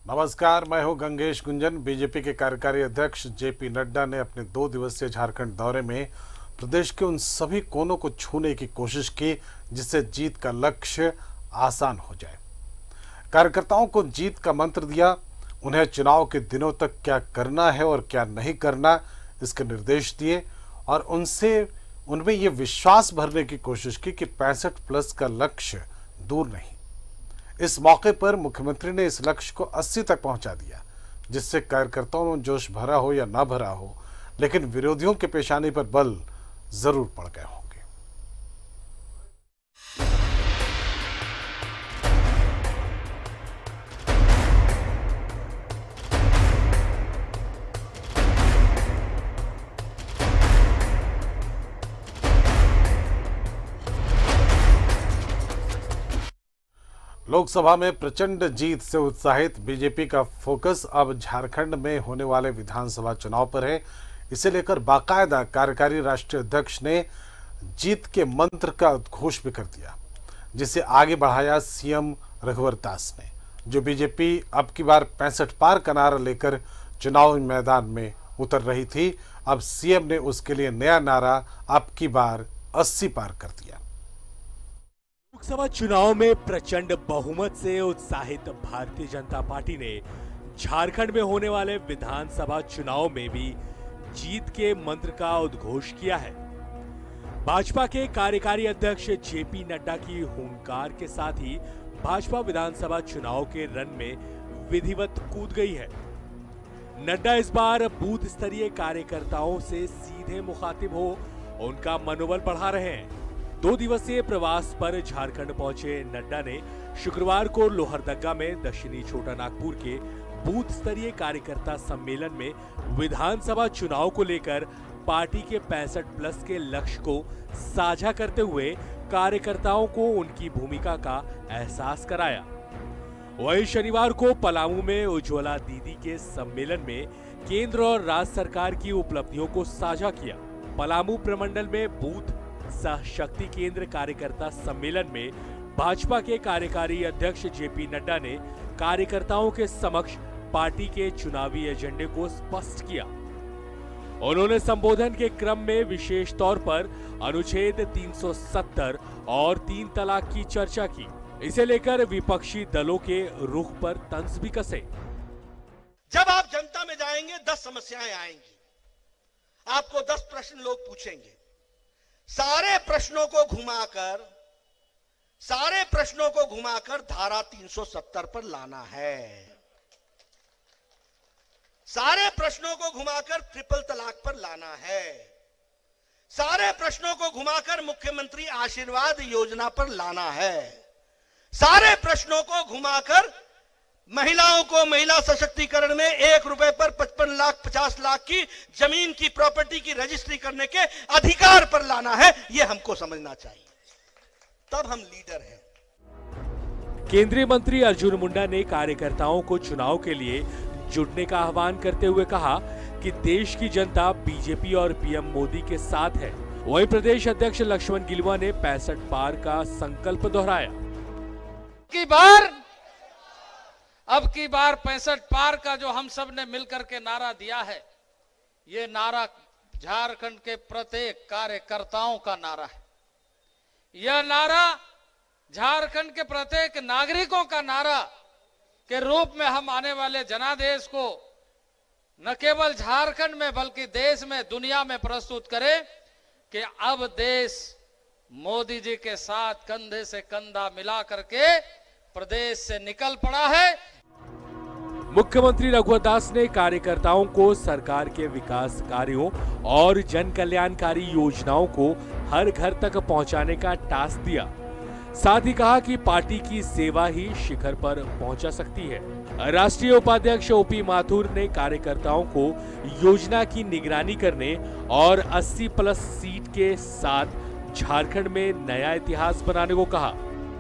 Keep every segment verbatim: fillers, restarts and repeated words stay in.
नमस्कार, मैं हूं गंगेश गुंजन। बीजेपी के कार्यकारी अध्यक्ष जेपी नड्डा ने अपने दो दिवसीय झारखंड दौरे में प्रदेश के उन सभी कोनों को छूने की कोशिश की जिससे जीत का लक्ष्य आसान हो जाए। कार्यकर्ताओं को जीत का मंत्र दिया, उन्हें चुनाव के दिनों तक क्या करना है और क्या नहीं करना इसके निर्देश दिए और उनसे उनमें ये विश्वास भरने की कोशिश की कि पैंसठ प्लस का लक्ष्य दूर नहीं। इस मौके पर मुख्यमंत्री ने इस लक्ष्य को अस्सी तक पहुंचा दिया, जिससे कार्यकर्ताओं में जोश भरा हो या ना भरा हो, लेकिन विरोधियों के पेशानी पर बल जरूर पड़ गए होंगे। लोकसभा में प्रचंड जीत से उत्साहित बीजेपी का फोकस अब झारखंड में होने वाले विधानसभा चुनाव पर है। इसे लेकर बाकायदा कार्यकारी राष्ट्रीय अध्यक्ष ने जीत के मंत्र का उद्घोष भी कर दिया, जिसे आगे बढ़ाया सीएम रघुवर दास ने, जो बीजेपी अब की बार पैंसठ पार का नारा लेकर चुनावी मैदान में उतर रही थी। अब सीएम ने उसके लिए नया नारा अब की बार अस्सी पार कर दिया। लोकसभा चुनाव में प्रचंड बहुमत से उत्साहित भारतीय जनता पार्टी ने झारखंड में होने वाले विधानसभा चुनाव में भी जीत के मंत्र का उद्घोष किया है। भाजपा के कार्यकारी अध्यक्ष जेपी नड्डा की हुंकार के साथ ही भाजपा विधानसभा चुनाव के रण में विधिवत कूद गई है। नड्डा इस बार बूथ स्तरीय कार्यकर्ताओं से सीधे मुखातिब हो उनका मनोबल बढ़ा रहे हैं। दो दिवसीय प्रवास पर झारखंड पहुंचे नड्डा ने शुक्रवार को लोहरदगा में दक्षिणी छोटा नागपुर के बूथ स्तरीय कार्यकर्ता सम्मेलन में विधानसभा चुनाव को लेकर पार्टी के पैंसठ प्लस के लक्ष्य को साझा करते हुए कार्यकर्ताओं को उनकी भूमिका का एहसास कराया। वहीं शनिवार को पलामू में उज्ज्वला दीदी के सम्मेलन में केंद्र और राज्य सरकार की उपलब्धियों को साझा किया। पलामू प्रमंडल में बूथ सह शक्ति केंद्र कार्यकर्ता सम्मेलन में भाजपा के कार्यकारी अध्यक्ष जेपी नड्डा ने कार्यकर्ताओं के समक्ष पार्टी के चुनावी एजेंडे को स्पष्ट किया। उन्होंने संबोधन के क्रम में विशेष तौर पर अनुच्छेद तीन सौ सत्तर और तीन तलाक की चर्चा की। इसे लेकर विपक्षी दलों के रुख पर तंज भी कसे। जब आप जनता में जाएंगे दस समस्याएं आएंगी, आपको दस प्रश्न लोग पूछेंगे। सारे प्रश्नों को घुमाकर सारे प्रश्नों को घुमाकर धारा तीन सौ सत्तर पर लाना है। सारे प्रश्नों को घुमाकर ट्रिपल तलाक पर लाना है। सारे प्रश्नों को घुमाकर मुख्यमंत्री आशीर्वाद योजना पर लाना है। सारे प्रश्नों को घुमाकर महिलाओं को महिला सशक्तिकरण में एक रुपए पर पचपन लाख पचास लाख की जमीन की प्रॉपर्टी की रजिस्ट्री करने के अधिकार पर लाना है। यह हमको समझना चाहिए, तब हम लीडर हैं। केंद्रीय मंत्री अर्जुन मुंडा ने कार्यकर्ताओं को चुनाव के लिए जुटने का आह्वान करते हुए कहा कि देश की जनता बीजेपी और पीएम मोदी के साथ है। वहीं प्रदेश अध्यक्ष लक्ष्मण गिलुआ ने पैंसठ पार का संकल्प दोहराया। की बार अब की बार पैंसठ पार का जो हम सब ने मिलकर के नारा दिया है, ये नारा झारखंड के प्रत्येक कार्यकर्ताओं का नारा है। यह नारा झारखंड के प्रत्येक नागरिकों का नारा के रूप में हम आने वाले जनादेश को न केवल झारखंड में बल्कि देश में, दुनिया में प्रस्तुत करें कि अब देश मोदी जी के साथ कंधे से कंधा मिला करके प्रदेश से निकल पड़ा है। मुख्यमंत्री रघुवर दास ने कार्यकर्ताओं को सरकार के विकास कार्यों और जन कल्याणकारी योजनाओं को हर घर तक पहुंचाने का टास्क दिया। साथ ही कहा कि पार्टी की सेवा ही शिखर पर पहुंचा सकती है। राष्ट्रीय उपाध्यक्ष ओपी माथुर ने कार्यकर्ताओं को योजना की निगरानी करने और अस्सी प्लस सीट के साथ झारखंड में नया इतिहास बनाने को कहा।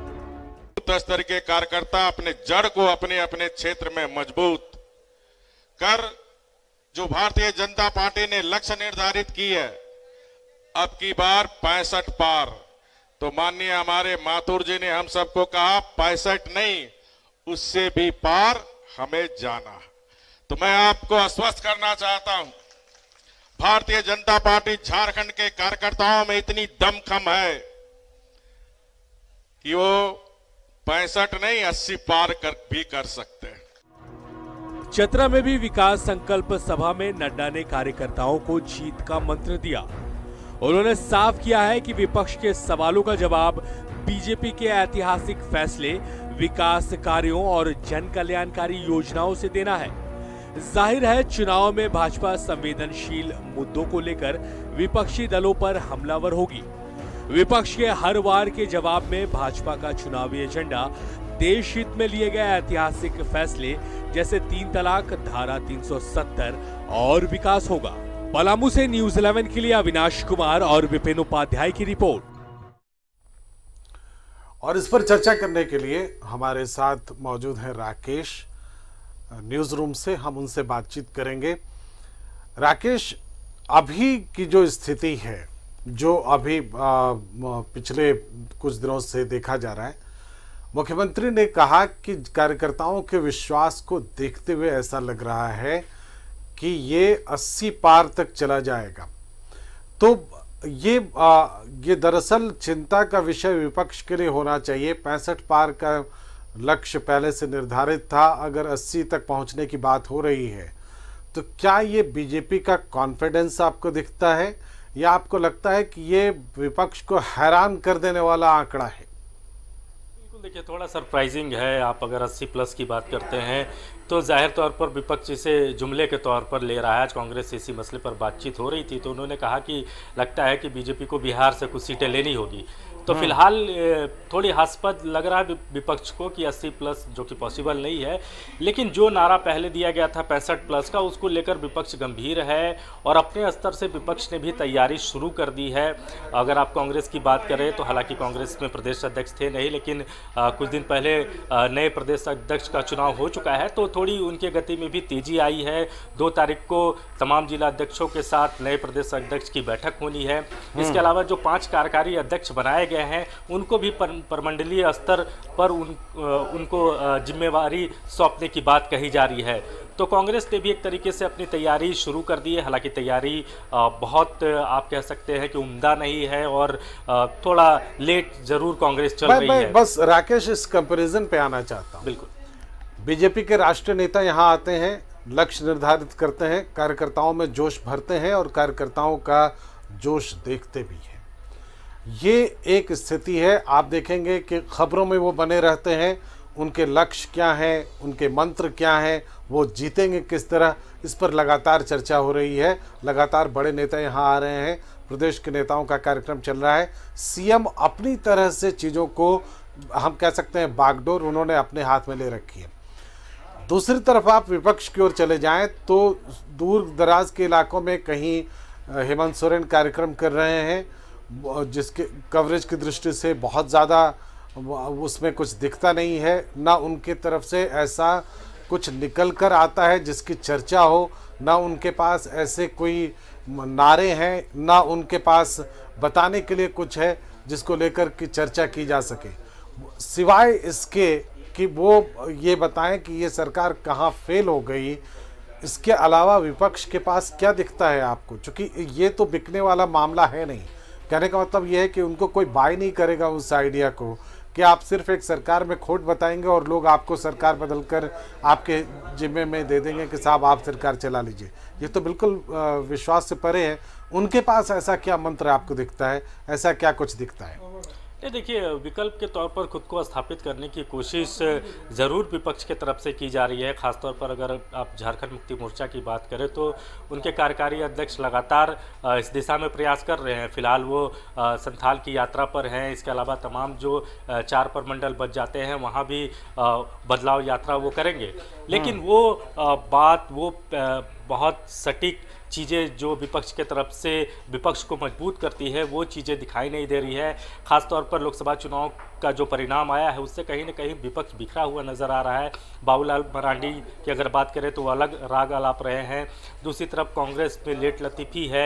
स्तर के कार्यकर्ता अपने जड़ को अपने अपने क्षेत्र में मजबूत कर जो भारतीय जनता पार्टी ने लक्ष्य निर्धारित की है, अब की बार पैंसठ पार, तो माननीय हमारे माथुर जी ने हम सबको कहा पैंसठ नहीं उससे भी पार हमें जाना है। तो मैं आपको आश्वस्त करना चाहता हूं, भारतीय जनता पार्टी झारखंड के कार्यकर्ताओं में इतनी दमखम है कि वो पैंसठ नहीं अस्सी पार कर भी कर सकते हैं। चतरा में भी विकास संकल्प सभा में नड्डा ने कार्यकर्ताओं को जीत का मंत्र दिया। उन्होंने साफ किया है कि विपक्ष के सवालों का जवाब बीजेपी के ऐतिहासिक फैसले, विकास कार्यों और जन कल्याणकारी योजनाओं से देना है। जाहिर है चुनाव में भाजपा संवेदनशील मुद्दों को लेकर विपक्षी दलों पर हमलावर होगी। विपक्ष के हर वार के जवाब में भाजपा का चुनावी एजेंडा देश हित में लिए गए ऐतिहासिक फैसले जैसे तीन तलाक, धारा तीन सौ सत्तर और विकास होगा। पलामू से न्यूज इलेवन के लिए अविनाश कुमार और विपिन उपाध्याय की रिपोर्ट। और इस पर चर्चा करने के लिए हमारे साथ मौजूद हैं राकेश न्यूज रूम से। हम उनसे बातचीत करेंगे। राकेश, अभी की जो स्थिति है, जो अभी आ, पिछले कुछ दिनों से देखा जा रहा है, मुख्यमंत्री ने कहा कि कार्यकर्ताओं के विश्वास को देखते हुए ऐसा लग रहा है कि ये अस्सी पार तक चला जाएगा। तो ये आ, ये दरअसल चिंता का विषय विपक्ष के लिए होना चाहिए। पैंसठ पार का लक्ष्य पहले से निर्धारित था, अगर अस्सी तक पहुंचने की बात हो रही है तो क्या ये बीजेपी का कॉन्फिडेंस आपको दिखता है या आपको लगता है कि ये विपक्ष को हैरान कर देने वाला आंकड़ा है? देखिए, थोड़ा सरप्राइजिंग है। आप अगर अस्सी प्लस की बात करते हैं तो जाहिर तौर पर विपक्ष इसे जुमले के तौर पर ले रहा है। आज कांग्रेस से इसी मसले पर बातचीत हो रही थी तो उन्होंने कहा कि लगता है कि बीजेपी को बिहार से कुछ सीटें लेनी होगी। तो फिलहाल थोड़ी हास्यास्पद लग रहा है विपक्ष को कि अस्सी प्लस, जो कि पॉसिबल नहीं है। लेकिन जो नारा पहले दिया गया था पैंसठ प्लस का, उसको लेकर विपक्ष गंभीर है और अपने स्तर से विपक्ष ने भी तैयारी शुरू कर दी है। अगर आप कांग्रेस की बात करें तो हालांकि कांग्रेस में प्रदेश अध्यक्ष थे नहीं, लेकिन आ, कुछ दिन पहले आ, नए प्रदेश अध्यक्ष का चुनाव हो चुका है तो थोड़ी उनके गति में भी तेजी आई है। दो तारीख को तमाम जिला अध्यक्षों के साथ नए प्रदेश अध्यक्ष की बैठक होनी है। इसके अलावा जो पाँच कार्यकारी अध्यक्ष बनाए गए हैं उनको भी परमंडलीय स्तर पर उन उनको जिम्मेवारी सौंपने की बात कही जा रही है। तो कांग्रेस ने भी एक तरीके से अपनी तैयारी शुरू कर दी है। हालांकि तैयारी बहुत आप कह सकते हैं कि उम्दा नहीं है और थोड़ा लेट जरूर कांग्रेस चल रही है। बस राकेश, इस कंपैरिजन पे आना चाहता हूं। बिल्कुल, बीजेपी के राष्ट्रीय नेता यहां आते हैं, लक्ष्य निर्धारित करते हैं, कार्यकर्ताओं में जोश भरते हैं और कार्यकर्ताओं का जोश देखते भी हैं। ये एक स्थिति है। आप देखेंगे कि खबरों में वो बने रहते हैं, उनके लक्ष्य क्या हैं, उनके मंत्र क्या हैं, वो जीतेंगे किस तरह, इस पर लगातार चर्चा हो रही है। लगातार बड़े नेता यहाँ आ रहे हैं, प्रदेश के नेताओं का कार्यक्रम चल रहा है। सीएम अपनी तरह से चीज़ों को हम कह सकते हैं बागडोर उन्होंने अपने हाथ में ले रखी है। दूसरी तरफ आप विपक्ष की ओर चले जाएं तो दूर दराज के इलाकों में कहीं हेमंत सोरेन कार्यक्रम कर रहे हैं, जिसके कवरेज की दृष्टि से बहुत ज़्यादा उसमें कुछ दिखता नहीं है। ना उनके तरफ से ऐसा कुछ निकल कर आता है जिसकी चर्चा हो, ना उनके पास ऐसे कोई नारे हैं, ना उनके पास बताने के लिए कुछ है जिसको लेकर की चर्चा की जा सके, सिवाय इसके कि वो ये बताएं कि ये सरकार कहाँ फेल हो गई। इसके अलावा विपक्ष के पास क्या दिखता है आपको? क्योंकि ये तो बिकने वाला मामला है नहीं। कहने का मतलब ये है कि उनको कोई बाय नहीं करेगा उस आइडिया को कि आप सिर्फ एक सरकार में खोट बताएंगे और लोग आपको सरकार बदलकर आपके जिम्मे में दे देंगे कि साहब आप सरकार चला लीजिए। ये तो बिल्कुल विश्वास से परे है। उनके पास ऐसा क्या मंत्र आपको दिखता है, ऐसा क्या कुछ दिखता है? नहीं, देखिए, विकल्प के तौर पर खुद को स्थापित करने की कोशिश ज़रूर विपक्ष के तरफ से की जा रही है। खासतौर पर अगर आप झारखंड मुक्ति मोर्चा की बात करें तो उनके कार्यकारी अध्यक्ष लगातार इस दिशा में प्रयास कर रहे हैं। फिलहाल वो संथाल की यात्रा पर हैं। इसके अलावा तमाम जो चार प्रमंडल बच जाते हैं वहाँ भी बदलाव यात्रा वो करेंगे। लेकिन वो बात, वो बहुत सटीक चीज़ें जो विपक्ष के तरफ से विपक्ष को मजबूत करती है वो चीज़ें दिखाई नहीं दे रही है। ख़ासतौर पर लोकसभा चुनाव का जो परिणाम आया है उससे कहीं ना कहीं विपक्ष बिखरा हुआ नज़र आ रहा है। बाबूलाल मरांडी की अगर बात करें तो वो अलग राग आलाप रहे हैं। दूसरी तरफ कांग्रेस में लेट लतीफ़ी है,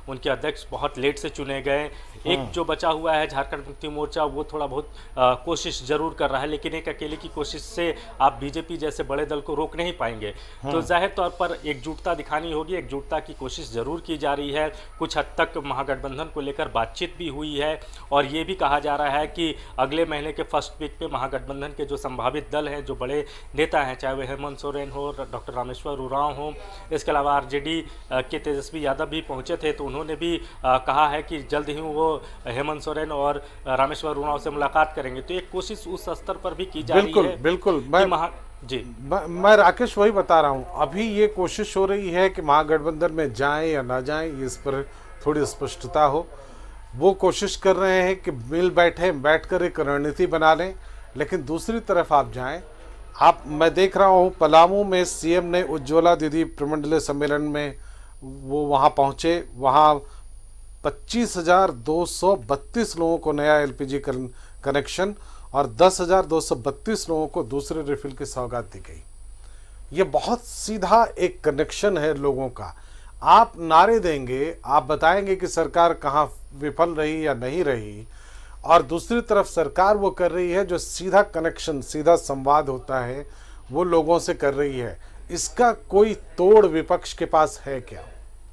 उनके अध्यक्ष बहुत लेट से चुने गए। एक जो बचा हुआ है झारखंड मुक्ति मोर्चा, वो थोड़ा बहुत आ, कोशिश जरूर कर रहा है, लेकिन एक अकेले की कोशिश से आप बीजेपी जैसे बड़े दल को रोक नहीं पाएंगे। तो जाहिर तौर पर एकजुटता दिखानी होगी, एकजुटता की कोशिश जरूर की जा रही है। कुछ हद तक महागठबंधन को लेकर बातचीत भी हुई है और ये भी कहा जा रहा है कि अगले महीने के फर्स्ट वीक पे महागठबंधन के जो संभावित दल हैं, जो बड़े नेता हैं, चाहे वह हेमंत सोरेन हो, डॉक्टर रामेश्वर उरांव हो, इसके अलावा आरजेडी के तेजस्वी यादव भी पहुंचे थे, तो उन्होंने भी कहा है कि जल्द ही वो हेमंत सोरेन और रामेश्वर उरांव से मुलाकात करेंगे। तो एक कोशिश उस स्तर पर भी की जा रही है। बिल्कुल मैं महा जी मैं, मैं राकेश वही बता रहा हूँ, अभी ये कोशिश हो रही है कि महागठबंधन में जाएं या ना जाएं, इस पर थोड़ी स्पष्टता हो। वो कोशिश कर रहे हैं कि मिल बैठे बैठकर एक रणनीति बना लें, लेकिन दूसरी तरफ आप जाएं, आप मैं देख रहा हूँ पलामू में सीएम ने उज्ज्वला दीदी प्रमंडलीय सम्मेलन में वो वहाँ पहुँचे, वहाँ पच्चीस हजार दो सौ बत्तीस लोगों को नया एलपीजी कनेक्शन और दस हजार दो सौ बत्तीस लोगों को दूसरे रिफिल की सौगात दी गई। ये बहुत सीधा एक कनेक्शन है लोगों का। आप नारे देंगे, आप बताएंगे कि सरकार कहाँ विफल रही या नहीं रही, और दूसरी तरफ सरकार वो कर रही है जो सीधा कनेक्शन, सीधा संवाद होता है, वो लोगों से कर रही है। इसका कोई तोड़ विपक्ष के पास है क्या?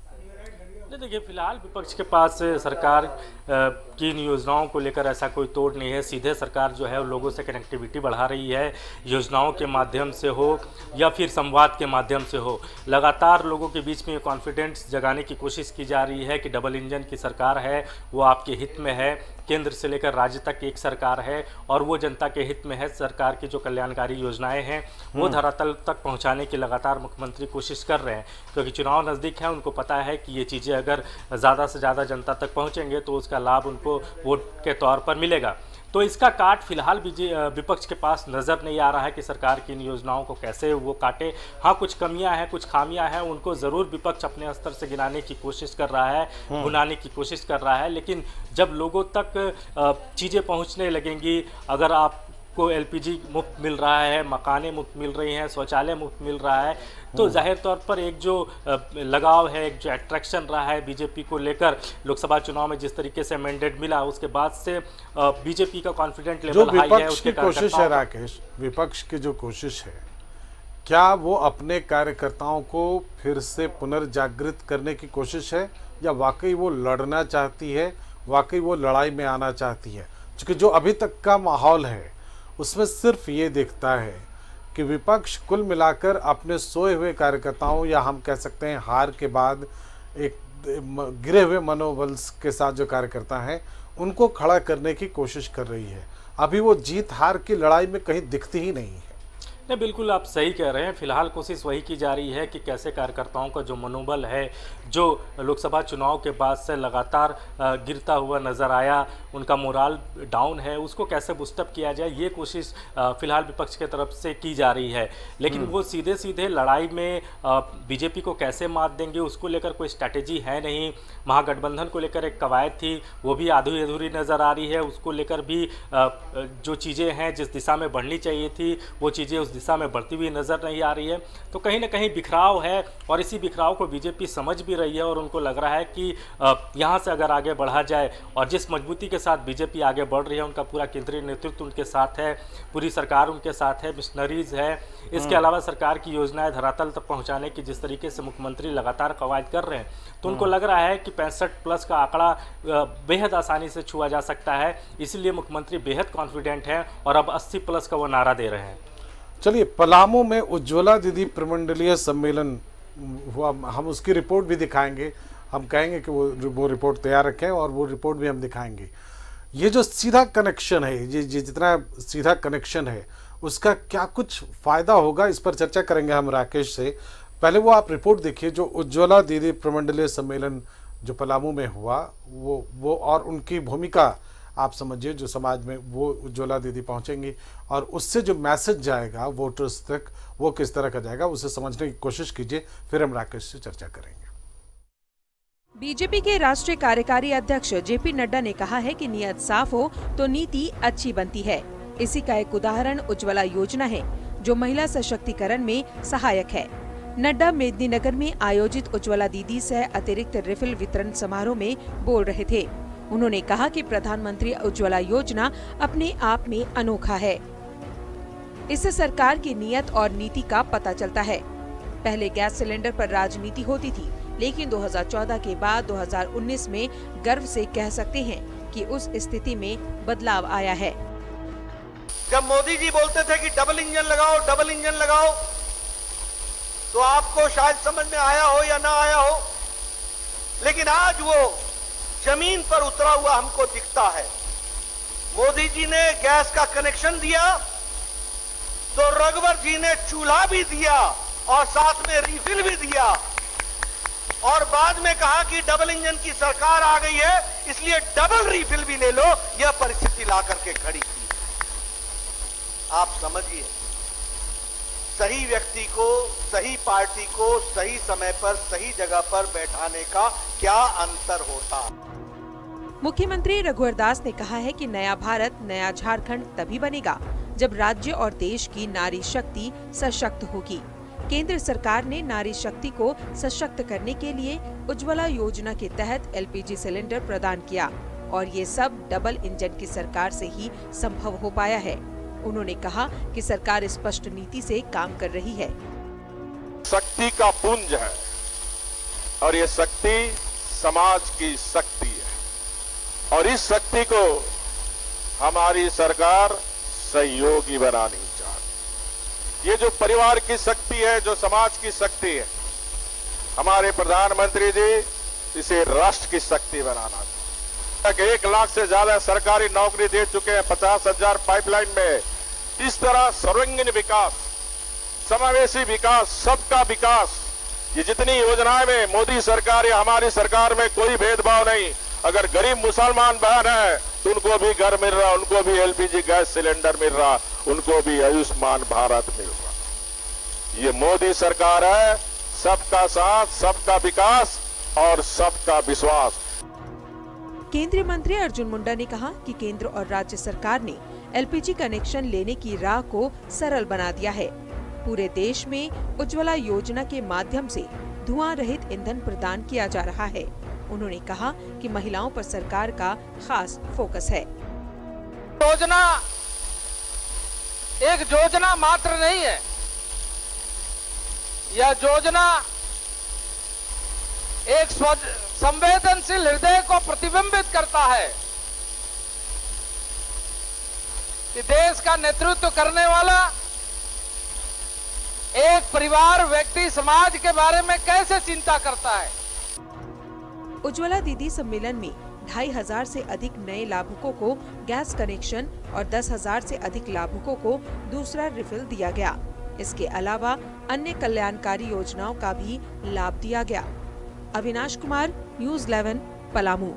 देखिए, फिलहाल विपक्ष के पास सरकार की इन योजनाओं को लेकर ऐसा कोई तोड़ नहीं है। सीधे सरकार जो है लोगों से कनेक्टिविटी बढ़ा रही है, योजनाओं के माध्यम से हो या फिर संवाद के माध्यम से हो। लगातार लोगों के बीच में ये कॉन्फिडेंस जगाने की कोशिश की जा रही है कि डबल इंजन की सरकार है, वो आपके हित में है, केंद्र से लेकर राज्य तक एक सरकार है और वो जनता के हित में है। सरकार की जो कल्याणकारी योजनाएं हैं वो धरातल तक पहुंचाने की लगातार मुख्यमंत्री कोशिश कर रहे हैं, क्योंकि चुनाव नज़दीक है। उनको पता है कि ये चीज़ें अगर ज़्यादा से ज़्यादा जनता तक पहुंचेंगे तो उसका लाभ उनको वोट के तौर पर मिलेगा। तो इसका काट फिलहाल विपक्ष के पास नज़र नहीं आ रहा है कि सरकार की इन योजनाओं को कैसे वो काटे। हाँ, कुछ कमियां हैं, कुछ खामियां हैं, उनको ज़रूर विपक्ष अपने स्तर से गिनाने की कोशिश कर रहा है, भुनाने की कोशिश कर रहा है। लेकिन जब लोगों तक चीज़ें पहुंचने लगेंगी, अगर आप को एलपीजी मुफ्त मिल रहा है, मकानें मुफ्त मिल रही हैं, शौचालय मुफ्त मिल रहा है, तो जाहिर तौर पर एक जो लगाव है, एक जो अट्रैक्शन रहा है बीजेपी को लेकर, लोकसभा चुनाव में जिस तरीके से मैंडेट मिला उसके बाद से बीजेपी का कॉन्फिडेंट लेवल हाई है। उसकी कोशिश है राकेश, विपक्ष की जो कोशिश है, क्या वो अपने कार्यकर्ताओं को फिर से पुनर्जागृत करने की कोशिश है या वाकई वो लड़ना चाहती है, वाकई वो लड़ाई में आना चाहती है? क्योंकि जो अभी तक का माहौल है उसमें सिर्फ ये दिखता है कि विपक्ष कुल मिलाकर अपने सोए हुए कार्यकर्ताओं, या हम कह सकते हैं हार के बाद एक गिरे हुए मनोबल के साथ जो कार्यकर्ता हैं उनको खड़ा करने की कोशिश कर रही है। अभी वो जीत हार की लड़ाई में कहीं दिखती ही नहीं है। नहीं, बिल्कुल आप सही कह रहे हैं। फिलहाल कोशिश वही की जा रही है कि कैसे कार्यकर्ताओं का जो मनोबल है, जो लोकसभा चुनाव के बाद से लगातार गिरता हुआ नज़र आया, उनका मोराल डाउन है, उसको कैसे बूस्टअप किया जाए, ये कोशिश फिलहाल विपक्ष की तरफ से की जा रही है। लेकिन वो सीधे सीधे लड़ाई में बीजेपी को कैसे मात देंगे, उसको लेकर कोई स्ट्रैटेजी है नहीं। महागठबंधन को लेकर एक कवायद थी, वो भी आधी अधूरी नज़र आ रही है। उसको लेकर भी जो चीज़ें हैं, जिस दिशा में बढ़नी चाहिए थी, वो चीज़ें उस दिशा में बढ़ती हुई नज़र नहीं आ रही है। तो कहीं ना कहीं बिखराव है और इसी बिखराव को बीजेपी समझ भी रही है और उनको लग रहा है कि यहाँ से अगर आगे बढ़ा जाए, और जिस मजबूती के साथ बीजेपी आगे बढ़ रही है, उनका पूरा केंद्रीय नेतृत्व उनके साथ है, पूरी सरकार उनके साथ है, मिशनरीज है, इसके अलावा सरकार की योजनाएं धरातल तक पहुँचाने की जिस तरीके से मुख्यमंत्री लगातार कवायद कर रहे हैं, तो उनको लग रहा है कि पैंसठ प्लस का आंकड़ा बेहद आसानी से छुआ जा सकता है। इसलिए मुख्यमंत्री बेहद कॉन्फिडेंट हैं और अब अस्सी प्लस का वो नारा दे रहे हैं। चलिए, पलामू में उज्ज्वला दीदी प्रमंडलीय सम्मेलन हुआ, हम उसकी रिपोर्ट भी दिखाएंगे। हम कहेंगे कि वो वो रिपोर्ट तैयार रखें और वो रिपोर्ट भी हम दिखाएंगे। ये जो सीधा कनेक्शन है, ये जितना सीधा कनेक्शन है, उसका क्या कुछ फ़ायदा होगा, इस पर चर्चा करेंगे हम राकेश से। पहले वो आप रिपोर्ट देखिए, जो उज्ज्वला दीदी प्रमंडलीय सम्मेलन जो पलामू में हुआ, वो वो और उनकी भूमिका आप समझिए, जो समाज में वो उज्ज्वला दीदी पहुंचेंगी और उससे जो मैसेज जाएगा वोटर्स तक, वो किस तरह का जाएगा, उसे समझने की कोशिश कीजिए, फिर हम राकेश से चर्चा करेंगे। बीजेपी के राष्ट्रीय कार्यकारी अध्यक्ष जेपी नड्डा ने कहा है कि नियत साफ हो तो नीति अच्छी बनती है। इसी का एक उदाहरण उज्ज्वला योजना है, जो महिला सशक्तिकरण में सहायक है। नड्डा मेदिनीनगर में आयोजित उज्ज्वला दीदी सह अतिरिक्त रिफिल वितरण समारोह में बोल रहे थे। उन्होंने कहा कि प्रधानमंत्री उज्ज्वला योजना अपने आप में अनोखा है। इससे सरकार की नीयत और नीति का पता चलता है। पहले गैस सिलेंडर पर राजनीति होती थी, लेकिन दो हज़ार चौदह के बाद दो हज़ार उन्नीस में गर्व से कह सकते हैं कि उस स्थिति में बदलाव आया है। जब मोदी जी बोलते थे कि डबल इंजन लगाओ, डबल इंजन लगाओ, तो आपको शायद समझ में आया हो या ना आया हो, लेकिन आज वो जमीन पर उतरा हुआ हमको दिखता है। मोदी जी ने गैस का कनेक्शन दिया तो रघुवर जी ने चूल्हा भी दिया और साथ में रिफिल भी दिया, और बाद में कहा कि डबल इंजन की सरकार आ गई है, इसलिए डबल रिफिल भी ले लो। यह परिस्थिति ला करके खड़ी की। आप समझिए, सही व्यक्ति को, सही पार्टी को सही समय पर सही जगह पर बैठाने का क्या अंतर होता। मुख्यमंत्री रघुवर दास ने कहा है कि नया भारत, नया झारखंड तभी बनेगा जब राज्य और देश की नारी शक्ति सशक्त होगी। केंद्र सरकार ने नारी शक्ति को सशक्त करने के लिए उज्ज्वला योजना के तहत एलपीजी सिलेंडर प्रदान किया, और ये सब डबल इंजन की सरकार से ही संभव हो पाया है। उन्होंने कहा कि सरकार स्पष्ट नीति से काम कर रही है। शक्ति का पुंज है और ये शक्ति समाज की शक्ति है, और इस शक्ति को हमारी सरकार सहयोगी बनानी चाहिए। ये जो परिवार की शक्ति है, जो समाज की शक्ति है, हमारे प्रधानमंत्री जी इसे राष्ट्र की शक्ति बनाना चाहिए। एक लाख से ज्यादा सरकारी नौकरी दे चुके हैं, पचास हजार पाइपलाइन में। इस तरह सर्वांगीण विकास, समावेशी विकास, सबका विकास, ये जितनी योजनाएं में मोदी सरकार या हमारी सरकार में कोई भेदभाव नहीं। अगर गरीब मुसलमान बहन है तो उनको भी घर मिल रहा, उनको भी एलपीजी गैस सिलेंडर मिल रहा, उनको भी आयुष्मान भारत मिल रहा। ये मोदी सरकार है, सबका साथ, सबका विकास और सबका विश्वास। केंद्रीय मंत्री अर्जुन मुंडा ने कहा कि केंद्र और राज्य सरकार ने एलपीजी कनेक्शन लेने की राह को सरल बना दिया है। पूरे देश में उज्ज्वला योजना के माध्यम से धुआं रहित ईंधन प्रदान किया जा रहा है। उन्होंने कहा कि महिलाओं पर सरकार का खास फोकस है। योजना एक योजना मात्र नहीं है, यह योजना एक संवेदनशील हृदय को प्रतिबिंबित करता है कि देश का नेतृत्व करने वाला एक परिवार, व्यक्ति, समाज के बारे में कैसे चिंता करता है। उज्ज्वला दीदी सम्मेलन में ढाई हजार से अधिक नए लाभुकों को गैस कनेक्शन और दस हजार से अधिक लाभुकों को दूसरा रिफिल दिया गया। इसके अलावा अन्य कल्याणकारी योजनाओं का भी लाभ दिया गया। Avinash Kumar, news eleven, Palamu.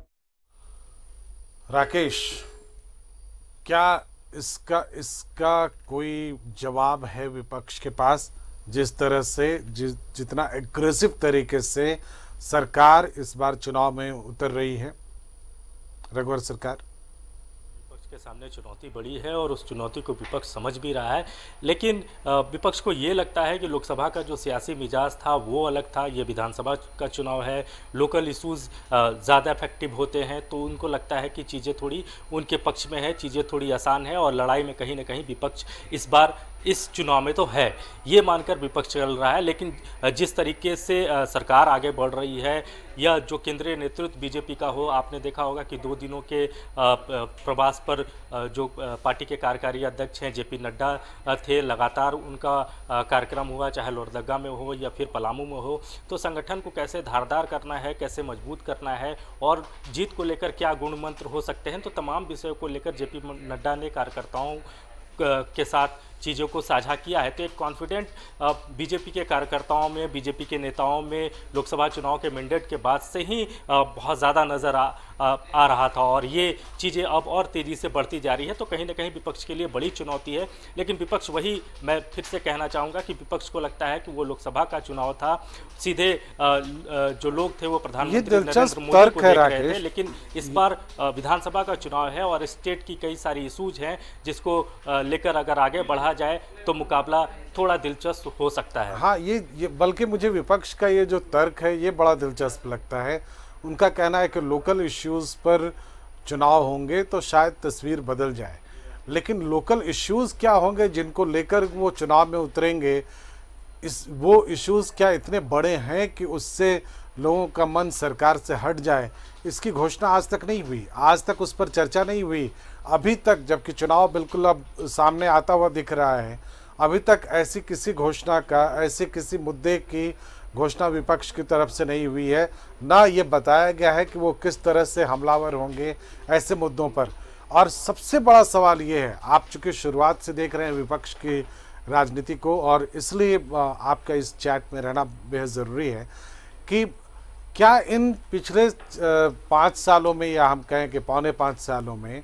राकेश, क्या इसका इसका कोई जवाब है विपक्ष के पास? जिस तरह से जि, जितना एग्रेसिव तरीके से सरकार इस बार चुनाव में उतर रही है, रघुवर सरकार, विपक्ष के सामने चुनौती बड़ी है और उस चुनौती को विपक्ष समझ भी रहा है। लेकिन विपक्ष को ये लगता है कि लोकसभा का जो सियासी मिजाज था वो अलग था, ये विधानसभा का चुनाव है, लोकल इश्यूज ज़्यादा इफेक्टिव होते हैं, तो उनको लगता है कि चीज़ें थोड़ी उनके पक्ष में है, चीज़ें थोड़ी आसान है, और लड़ाई में कहीं ना कहीं विपक्ष इस बार इस चुनाव में तो है, ये मानकर विपक्ष चल रहा है। लेकिन जिस तरीके से सरकार आगे बढ़ रही है, या जो केंद्रीय नेतृत्व बीजेपी का हो, आपने देखा होगा कि दो दिनों के प्रवास पर जो पार्टी के कार्यकारी अध्यक्ष हैं जेपी नड्डा थे, लगातार उनका कार्यक्रम हुआ, चाहे लोहरदगा में हो या फिर पलामू में हो। तो संगठन को कैसे धारदार करना है, कैसे मजबूत करना है, और जीत को लेकर क्या गुण मंत्र हो सकते हैं, तो तमाम विषयों को लेकर जेपी नड्डा ने कार्यकर्ताओं के साथ चीज़ों को साझा किया है। तो एक कॉन्फिडेंट बीजेपी के कार्यकर्ताओं में, बीजेपी के नेताओं में लोकसभा चुनाव के मैंडेट के बाद से ही बहुत ज़्यादा नज़र आ, आ, आ रहा था, और ये चीज़ें अब और तेज़ी से बढ़ती जा रही है। तो कहीं ना कहीं विपक्ष के लिए बड़ी चुनौती है। लेकिन विपक्ष, वही मैं फिर से कहना चाहूँगा कि विपक्ष को लगता है कि वो लोकसभा का चुनाव था, सीधे जो लोग थे वो प्रधानमंत्री नरेंद्र मोदी को देख रहे थे। लेकिन इस बार विधानसभा का चुनाव है और स्टेट की कई सारी इशूज हैं जिसको लेकर अगर आगे बढ़ा कहा जाए तो मुकाबला थोड़ा दिलचस्प हो सकता है। हाँ, ये ये बल्कि मुझे विपक्ष का ये जो तर्क है ये बड़ा दिलचस्प लगता है। उनका कहना है कि लोकल इश्यूज़ पर चुनाव होंगे तो शायद तस्वीर बदल जाए, लेकिन लोकल इश्यूज़ क्या होंगे जिनको लेकर वो चुनाव में उतरेंगे, इस वो इश्यूज़ क्या इतने बड़े हैं कि उससे लोगों का मन सरकार से हट जाए, इसकी घोषणा आज तक नहीं हुई, आज तक उस पर चर्चा नहीं हुई। अभी तक, जबकि चुनाव बिल्कुल अब सामने आता हुआ दिख रहा है, अभी तक ऐसी किसी घोषणा का, ऐसे किसी मुद्दे की घोषणा विपक्ष की तरफ से नहीं हुई है। ना ये बताया गया है कि वो किस तरह से हमलावर होंगे ऐसे मुद्दों पर। और सबसे बड़ा सवाल ये है, आप चूंकि शुरुआत से देख रहे हैं विपक्ष की राजनीति को और इसलिए आपका इस चैट में रहना बेहद ज़रूरी है, कि क्या इन पिछले पाँच सालों में, या हम कहें कि पौने पाँच सालों में,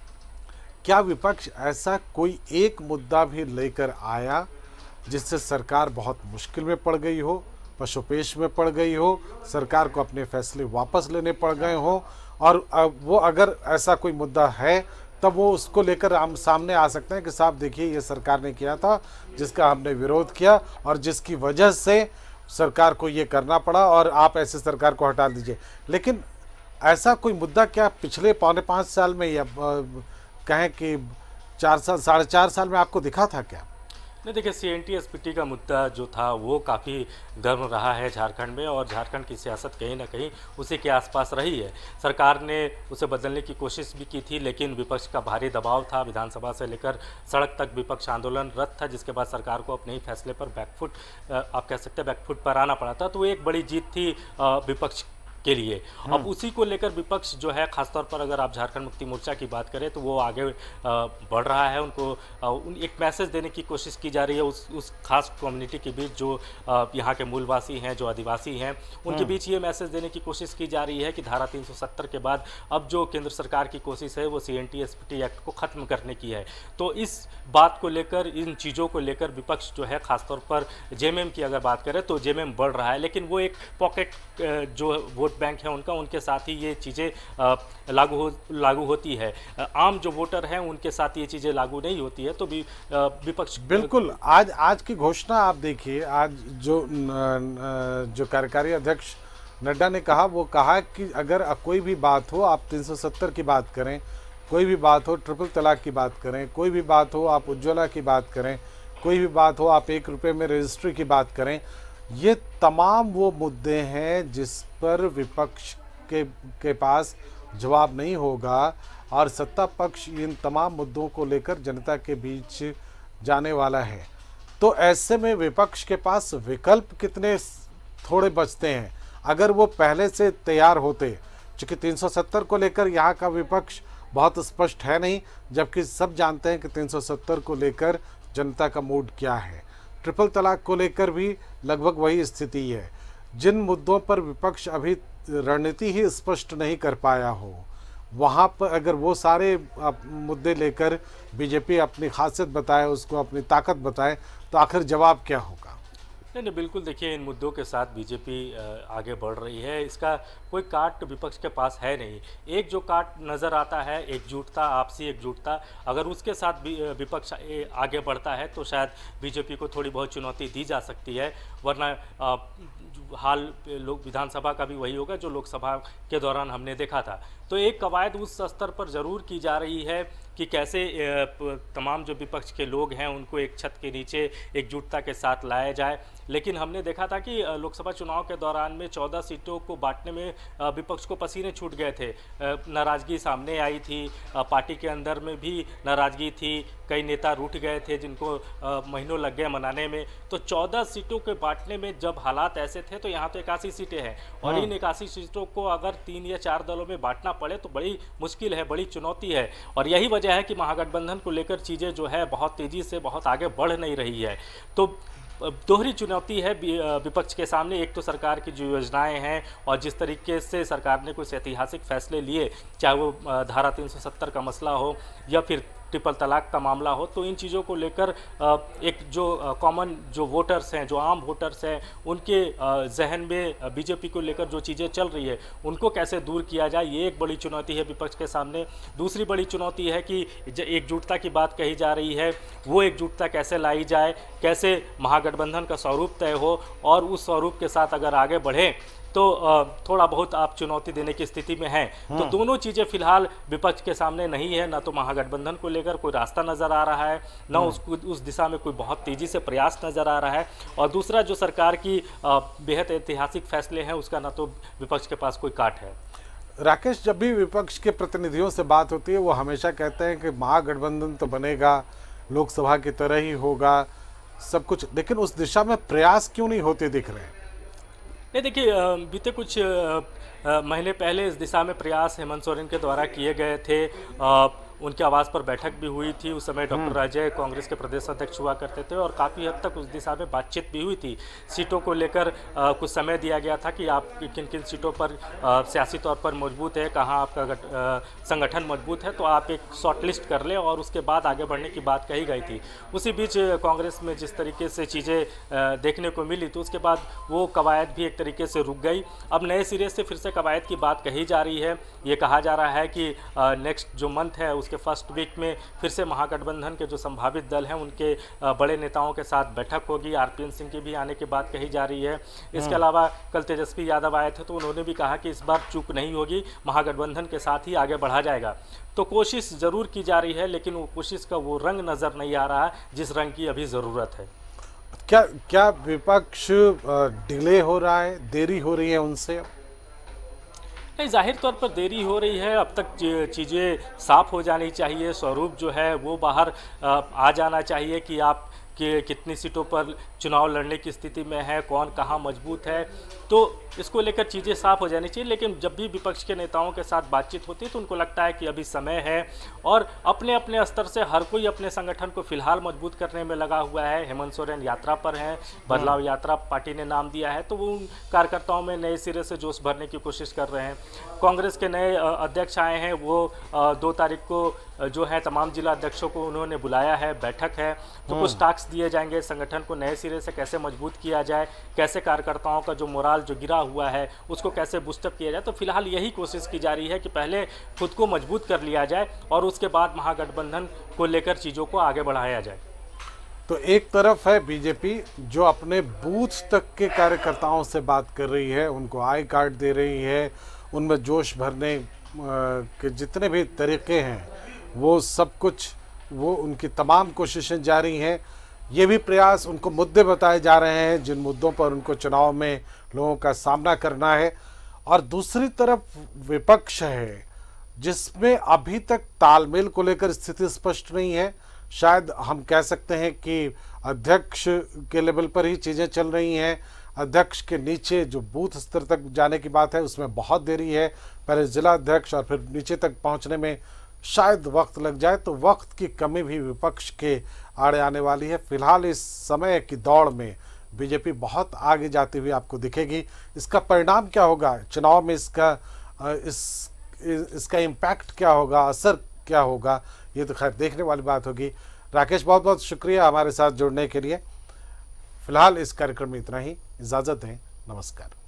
क्या विपक्ष ऐसा कोई एक मुद्दा भी लेकर आया जिससे सरकार बहुत मुश्किल में पड़ गई हो, पशुपेश में पड़ गई हो, सरकार को अपने फैसले वापस लेने पड़ गए हो, और वो अगर ऐसा कोई मुद्दा है तब वो उसको लेकर हम सामने आ सकते हैं कि साहब देखिए ये सरकार ने किया था जिसका हमने विरोध किया और जिसकी वजह से सरकार को ये करना पड़ा और आप ऐसे सरकार को हटा दीजिए। लेकिन ऐसा कोई मुद्दा क्या पिछले पौने पाँच साल में, या कहें कि चार साल साढ़े चार साल में आपको दिखा था क्या? नहीं, देखिए, C N T S P T का मुद्दा जो था वो काफ़ी गर्म रहा है झारखंड में, और झारखंड की सियासत कहीं ना कहीं उसी के आसपास रही है। सरकार ने उसे बदलने की कोशिश भी की थी, लेकिन विपक्ष का भारी दबाव था, विधानसभा से लेकर सड़क तक विपक्ष आंदोलनरत था, जिसके बाद सरकार को अपने ही फैसले पर बैकफुट, आप कह सकते हैं बैकफुट पर आना पड़ा था। तो वो एक बड़ी जीत थी विपक्ष के लिए। अब उसी को लेकर विपक्ष जो है, खासतौर पर अगर आप झारखंड मुक्ति मोर्चा की बात करें तो वो आगे बढ़ रहा है। उनको एक मैसेज देने की कोशिश की जा रही है उस उस खास कम्युनिटी के बीच जो यहाँ के मूलवासी हैं, जो आदिवासी हैं, उनके बीच ये मैसेज देने की कोशिश की जा रही है कि धारा तीन सौ सत्तर के बाद अब जो केंद्र सरकार की कोशिश है वो C N T S P T act को ख़त्म करने की है। तो इस बात को लेकर, इन चीज़ों को लेकर विपक्ष जो है, खासतौर पर जे एम एम की अगर बात करें तो जे एम एम बढ़ रहा है, लेकिन वो एक पॉकेट जो वोट बैंक है उनका, उनके साथ ही ये चीज़ें लागू हो लागू होती है। आम जो वोटर हैं उनके साथ ये चीज़ें लागू नहीं होती है। तो भी विपक्ष बिल्कुल, आज आज की घोषणा आप देखिए, आज जो जो कार्यकारी अध्यक्ष नड्डा ने कहा, वो कहा कि अगर कोई भी बात हो, आप तीन सौ सत्तर की बात करें, कोई भी बात हो ट्रिपल तलाक की बात करें, कोई भी बात हो आप उज्ज्वला की बात करें, कोई भी बात हो आप एक रुपये में रजिस्ट्री की बात करें, ये तमाम वो मुद्दे हैं जिस पर विपक्ष के के पास जवाब नहीं होगा, और सत्ता पक्ष इन तमाम मुद्दों को लेकर जनता के बीच जाने वाला है। तो ऐसे में विपक्ष के पास विकल्प कितने थोड़े बचते हैं। अगर वो पहले से तैयार होते, चूँकि तीन सौ सत्तर को लेकर यहाँ का विपक्ष बहुत स्पष्ट है नहीं, जबकि सब जानते हैं कि तीन सौ सत्तर को लेकर जनता का मूड क्या है। ट्रिपल तलाक को लेकर भी लगभग वही स्थिति है। जिन मुद्दों पर विपक्ष अभी रणनीति ही स्पष्ट नहीं कर पाया हो, वहाँ पर अगर वो सारे मुद्दे लेकर बीजेपी अपनी खासियत बताए, उसको अपनी ताकत बताए, तो आखिर जवाब क्या होगा? नहीं नहीं बिल्कुल, देखिए, इन मुद्दों के साथ बीजेपी आगे बढ़ रही है। इसका कोई काट विपक्ष के पास है नहीं। एक जो काट नज़र आता है, एकजुटता, आपसी एकजुटता, अगर उसके साथ विपक्ष आगे बढ़ता है तो शायद बीजेपी को थोड़ी बहुत चुनौती दी जा सकती है। वरना हाल लोक विधानसभा का भी वही होगा जो लोकसभा के दौरान हमने देखा था। तो एक कवायद उस स्तर पर ज़रूर की जा रही है कि कैसे तमाम जो विपक्ष के लोग हैं उनको एक छत के नीचे एकजुटता के साथ लाया जाए। लेकिन हमने देखा था कि लोकसभा चुनाव के दौरान में चौदह सीटों को बांटने में विपक्ष को पसीने छूट गए थे। नाराज़गी सामने आई थी, पार्टी के अंदर में भी नाराज़गी थी, कई नेता रूठ गए थे जिनको महीनों लग गए मनाने में। तो चौदह सीटों के बांटने में जब हालात ऐसे थे तो यहाँ तो इक्यासी सीटें हैं, और हाँ। इन इक्यासी सीटों को अगर तीन या चार दलों में बांटना पड़े तो बड़ी मुश्किल है, बड़ी चुनौती है। और यही वजह है कि महागठबंधन को लेकर चीज़ें जो है बहुत तेज़ी से बहुत आगे बढ़ नहीं रही है। तो दोहरी चुनौती है विपक्ष के सामने। एक तो सरकार की जो योजनाएं हैं और जिस तरीके से सरकार ने कुछ ऐतिहासिक फैसले लिए, चाहे वो धारा तीन सौ सत्तर का मसला हो या फिर ट्रिपल तलाक का मामला हो, तो इन चीज़ों को लेकर एक जो कॉमन जो वोटर्स हैं, जो आम वोटर्स हैं, उनके जहन में बीजेपी को लेकर जो चीज़ें चल रही है उनको कैसे दूर किया जाए, ये एक बड़ी चुनौती है विपक्ष के सामने। दूसरी बड़ी चुनौती है कि एकजुटता की बात कही जा रही है, वो एकजुटता कैसे लाई जाए, कैसे महागठबंधन का स्वरूप तय हो, और उस स्वरूप के साथ अगर आगे बढ़े तो थोड़ा बहुत आप चुनौती देने की स्थिति में हैं। तो दोनों चीज़ें फिलहाल विपक्ष के सामने नहीं है, ना तो महागठबंधन को लेकर कोई रास्ता नज़र आ रहा है, ना उसको उस दिशा में कोई बहुत तेज़ी से प्रयास नज़र आ रहा है, और दूसरा जो सरकार की बेहद ऐतिहासिक फैसले हैं उसका ना तो विपक्ष के पास कोई काट है। राकेश, जब भी विपक्ष के प्रतिनिधियों से बात होती है वो हमेशा कहते हैं कि महागठबंधन तो बनेगा, लोकसभा की तरह ही होगा सब कुछ, लेकिन उस दिशा में प्रयास क्यों नहीं होते दिख रहे हैं? नहीं, देखिए, बीते कुछ महीने पहले इस दिशा में प्रयास हेमंत सोरेन के द्वारा किए गए थे। आ, उनके आवास पर बैठक भी हुई थी। उस समय डॉक्टर अजय कांग्रेस के प्रदेश अध्यक्ष हुआ करते थे और काफ़ी हद तक उस दिशा में बातचीत भी हुई थी। सीटों को लेकर कुछ समय दिया गया था कि आप किन किन सीटों पर आ, सियासी तौर पर मजबूत है, कहाँ आपका गट, आ, संगठन मजबूत है, तो आप एक शॉर्ट लिस्ट कर लें और उसके बाद आगे बढ़ने की बात कही गई थी। उसी बीच कांग्रेस में जिस तरीके से चीज़ें देखने को मिली तो उसके बाद वो कवायद भी एक तरीके से रुक गई। अब नए सिरे से फिर से कवायद की बात कही जा रही है। ये कहा जा रहा है कि नेक्स्ट जो मंथ है उसके फर्स्ट वीक में फिर से महागठबंधन के जो संभावित दल हैं उनके बड़े नेताओं के साथ बैठक होगी। आरपीएन सिंह की भी आने की बात कही जा रही है। इसके अलावा कल तेजस्वी यादव आए थे तो उन्होंने भी कहा कि इस बार चूक नहीं होगी, महागठबंधन के साथ ही आगे बढ़ा जाएगा। तो कोशिश ज़रूर की जा रही है, लेकिन वो कोशिश का वो रंग नज़र नहीं आ रहा जिस रंग की अभी ज़रूरत है। क्या क्या विपक्ष डिले हो रहा है, देरी हो रही है उनसे? नहीं, जाहिर तौर पर देरी हो रही है। अब तक चीज़ें साफ हो जानी चाहिए, स्वरूप जो है वो बाहर आ जाना चाहिए कि आप कि कितनी सीटों पर चुनाव लड़ने की स्थिति में है, कौन कहाँ मजबूत है, तो इसको लेकर चीज़ें साफ हो जानी चाहिए। लेकिन जब भी विपक्ष के नेताओं के साथ बातचीत होती है तो उनको लगता है कि अभी समय है और अपने अपने स्तर से हर कोई अपने संगठन को फिलहाल मजबूत करने में लगा हुआ है। हेमंत सोरेन यात्रा पर हैं, बदलाव यात्रा पार्टी ने नाम दिया है, तो वो उन कार्यकर्ताओं में नए सिरे से जोश भरने की कोशिश कर रहे हैं। कांग्रेस के नए अध्यक्ष आए हैं, वो दो तारीख को जो है तमाम जिला अध्यक्षों को उन्होंने बुलाया है, बैठक है, तो कुछ टास्क दिए जाएंगे संगठन को नए सिरे से कैसे मजबूत किया जाए, कैसे कार्यकर्ताओं का जो मोराल जो गिरा हुआ है उसको कैसे बूस्टअप किया जाए। तो फिलहाल यही कोशिश की जा रही है कि पहले खुद को मजबूत कर लिया जाए और उसके बाद महागठबंधन को लेकर चीज़ों को आगे बढ़ाया जाए। तो एक तरफ है बीजेपी जो अपने बूथ तक के कार्यकर्ताओं से बात कर रही है, उनको आई कार्ड दे रही है, उनमें जोश भरने के जितने भी तरीके हैं वो सब कुछ, वो उनकी तमाम कोशिशें जारी हैं। ये भी प्रयास, उनको मुद्दे बताए जा रहे हैं जिन मुद्दों पर उनको चुनाव में लोगों का सामना करना है। और दूसरी तरफ विपक्ष है जिसमें अभी तक तालमेल को लेकर स्थिति स्पष्ट नहीं है। शायद हम कह सकते हैं कि अध्यक्ष के लेवल पर ही चीज़ें चल रही हैं, अध्यक्ष के नीचे जो बूथ स्तर तक जाने की बात है उसमें बहुत देरी है। पहले जिला अध्यक्ष और फिर नीचे तक पहुंचने में शायद वक्त लग जाए, तो वक्त की कमी भी विपक्ष के आड़े आने वाली है। फिलहाल इस समय की दौड़ में बीजेपी बहुत आगे जाती हुई आपको दिखेगी। इसका परिणाम क्या होगा चुनाव में, इसका इस इसका इम्पैक्ट क्या होगा, असर क्या होगा, ये तो खैर देखने वाली बात होगी। राकेश, बहुत बहुत शुक्रिया हमारे साथ जुड़ने के लिए। फिलहाल इस कार्यक्रम में इतना ही, इजाज़त दें, नमस्कार।